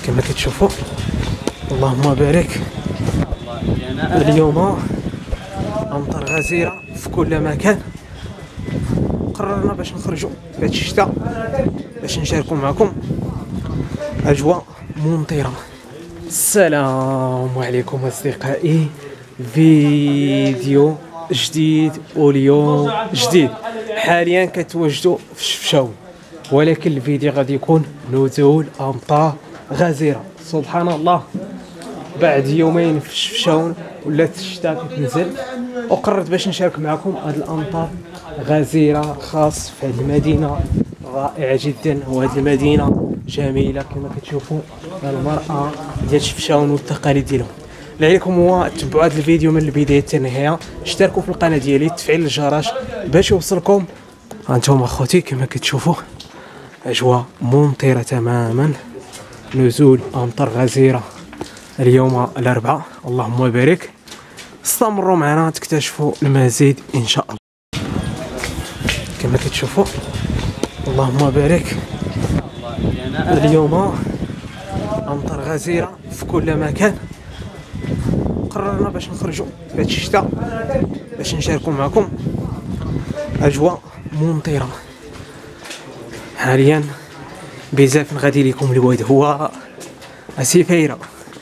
كما كتشوفوا اللهم بارك. اليوم امطار غزيره في كل مكان. قررنا باش نخرجوا في هذا الشتاء باش نشاركوا معكم اجواء ممطره. السلام عليكم اصدقائي، فيديو جديد واليوم جديد. حاليا كتواجدوا في الشفشاون، ولكن الفيديو غادي يكون نزول امطار غزيره. سبحان الله، بعد يومين في الشفشاون ولات الشتاء كتنزل، وقررت باش نشارك معكم هذه الامطار غزيره خاص في هذه المدينه رائعه جدا. وهذه المدينه جميله كما كتشوفوا، المرأة ديال الشفشاون والتقاليد ديالهم. اللي عليكم هو تبعوا هذا الفيديو من البدايه حتى النهايه، اشتركوا في القناه ديالي، تفعيل الجرس باش يوصلكم. هانتوما اخوتي كما كتشوفوا اجواء ممطره تماما، نزول امطار غزيره اليوم الاربعاء. اللهم بارك، استمروا معنا تكتشفوا المزيد ان شاء الله. كما كتشوفوا اللهم بارك، اليوم امطار غزيره في كل مكان. قررنا باش نخرجوا في هذا الشتاء باش نشاركوا معكم اجواء ممطره. حاليا بزاف غادي لكم الواد هو اسيفيره.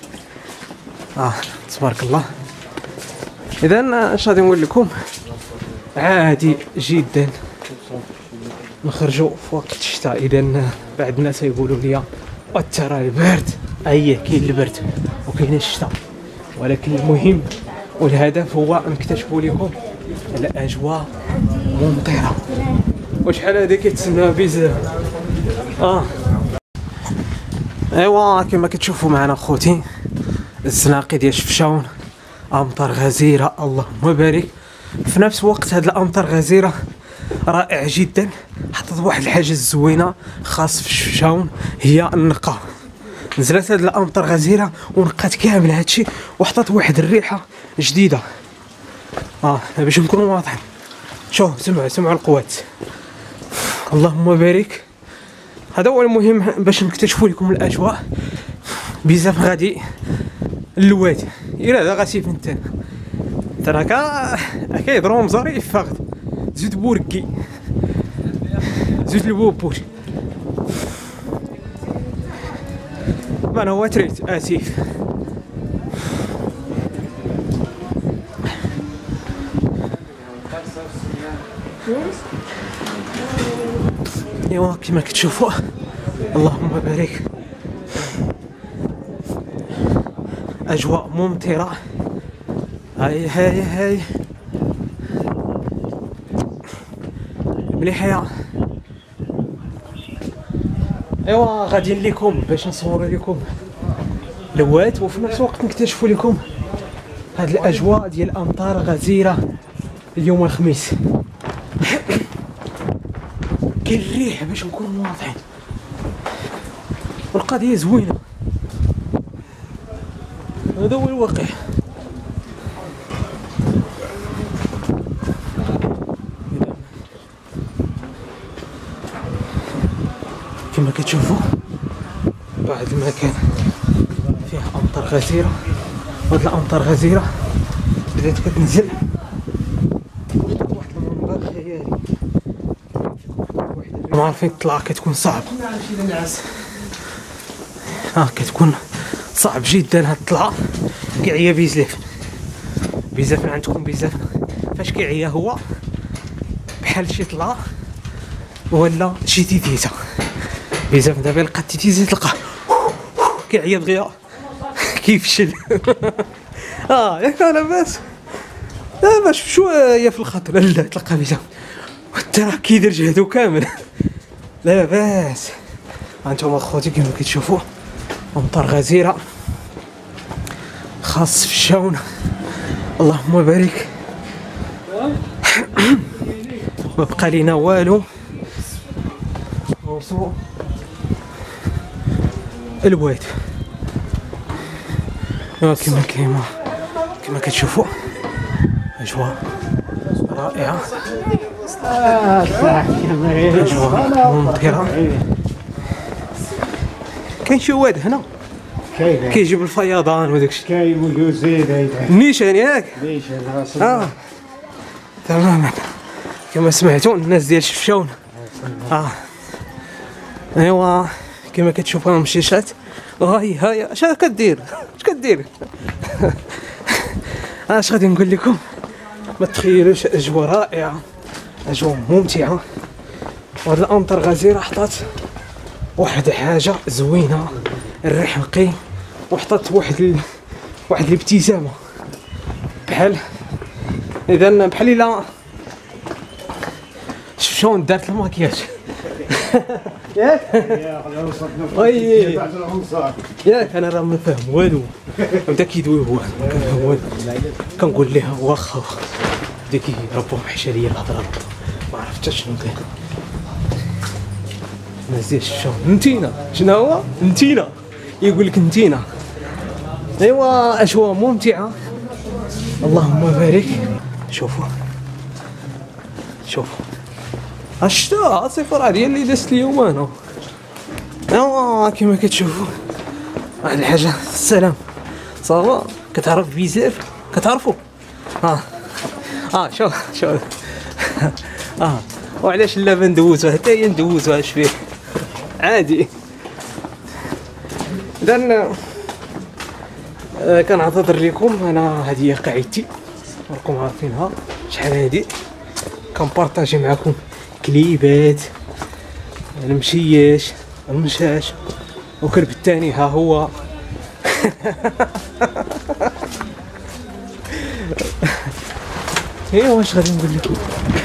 تبارك الله. اذا اش غادي نقول لكم، عادي جدا نخرجوا في وقت الشتاء. اذا بعض الناس يقولوا لي ترى البرد، كاين البرد وكاين الشتاء، ولكن المهم والهدف هو نكتشفوا لكم الاجواء ممطره. وشحال هذه كيتسنى بزاف. ايوا كما كتشوفوا معنا خوتي الزناقي ديال الشفشاون، امطار غزيره اللهم بارك. في نفس الوقت هاد الامطار غزيره رائع جدا. حطت واحد الحاجه زوينه خاص في الشفشاون، هي النقاء. نزلت هاد الامطار غزيره ونقات كامل هادشي، وحطت واحد الريحه جديده. باش نكونوا واضحين، شوف سمعوا القوات. اللهم بارك. هذا هو المهم باش نكتشفوا لكم الاجواء. بزاف غادي اللواد الا هذا غاسيف انت تراك كيضربهم ظريف فقط. زيد بوركي، زيد البوبوش، ما هو تريت اسيف. ايوا كما كتشوفوا اللهم بارك، اجواء ممطره. هاي مليحه. ايوا غادي لكم باش نصور لكم لوات، وفي نفس الوقت نكتشفوا لكم هاد الاجواء ديال الامطار غزيره اليوم الخميس. كاين الريح باش نكونوا واضحين، والقضيه زوينه. هذا هو الواقع. كما كتشوفوا بعض المكان فيه امطار غزيره، وهاد الامطار غزيره بدات كتنزل واحد المنظر خيالي. ما عارفين الطلعه كتكون صعبه، كتكون صعب جدا هاد الطلعه. كيعيا بزاف من عندكم بزاف. فاش كيعيا هو بحال شي طلعه ولا شي تيتيته. بزاف دابا لقات تيتيزه تلقاه كيعيا دغيا كيفشل. ياك لاباس باش شويه في الخطر لا تلقى بزاف حتى راه كيدير جهدو كامل. لاباس. هانتوما اخوتي كما كتشوفوا امطار غزيره خاص في الشفشاون. اللهم بارك. ما بقى لينا والو، نوصلوا الواد. كما كتشوفوا اجواء رائعه، اجواء ممطره. كاين شي واد هنا كاين كيجيب الفيضان وداكشي. كاين وجوزين النيشان ياك؟ نيشان تماما كما سمعتوا الناس ديال شفشاون. ايوا كما كتشوفوا راهم الشيشات. هاي اش كدير اش كدير اش غادي نقول لكم؟ ما تخيلوش اجواء رائعه، اجواء ممتعه. وهاد الامطار غزيره حطات واحد حاجه زوينه، الريح نقي، وحطات واحد الابتسامه بحال اذا بحال الا شفشاون دارت الماكياج. ياك ياك انا راه ما فاهم والو، بدا كيدوي هو كنقول ليه واخا بدا كيربو محشى ليا الهضره، ما عرفت حتى شنو كاين. الناس ديال الشام نتينا شنو هو نتينا، يقول لك نتينا. ايوا اجواء ممتعه اللهم بارك. شوفوا الشتا صفر هي اللي دازت اليوم انا. ايوا كما كتشوفوا واحد الحاجه السلام صافا كتعرف بزاف كتعرفوا. شوف وعلاش لا ندوزوها حتى هي ندوزوها اش فيه عادي. اذا كنعتذر لكم، انا هذه هي قاعدتي راكم عارفينها شحال هادي، كنبارطاجي معكم كليبات المشيش المشاش وكلب الثاني ها هو. ايوا واش غادي نقول لكم؟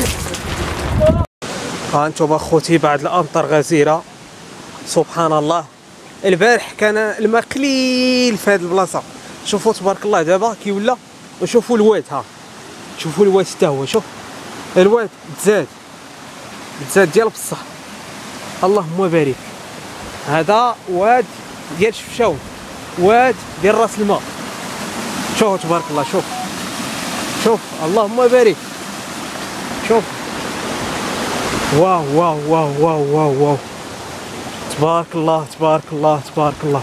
انتم اخوتي بعد الامطار غزيره سبحان الله. البارح كان الماء قليل في هذه البلاصه، شوفوا تبارك الله دابا كي ولا. وشوفوا الواد، شوفوا الواد حتى هو، شوف الواد تزاد ديال بصح اللهم بارك. هذا واد ديال شفشاون، واد ديال راس الماء. شوفوا تبارك الله، شوف اللهم بارك. شوف واو واو واو واو واو واو تبارك الله تبارك الله تبارك الله.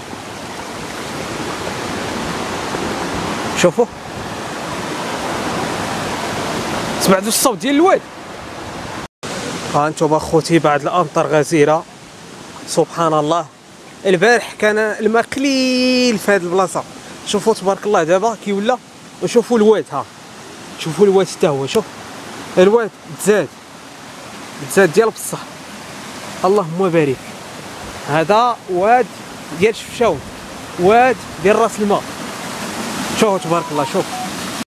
شوفوا سمعتوا الصوت ديال الواد؟ انتم اخوتي بعد الامطار غزيره سبحان الله. البارح كان الماء قليل في هذه البلاصه، شوفوا تبارك الله دابا كي ولا. وشوفوا الواد، شوفوا الواد حتى هو، شوف الواد تزاد ديال بصح اللهم بارك. هذا واد ديال شفشاون، واد ديال راس الماء. شوفوا تبارك الله،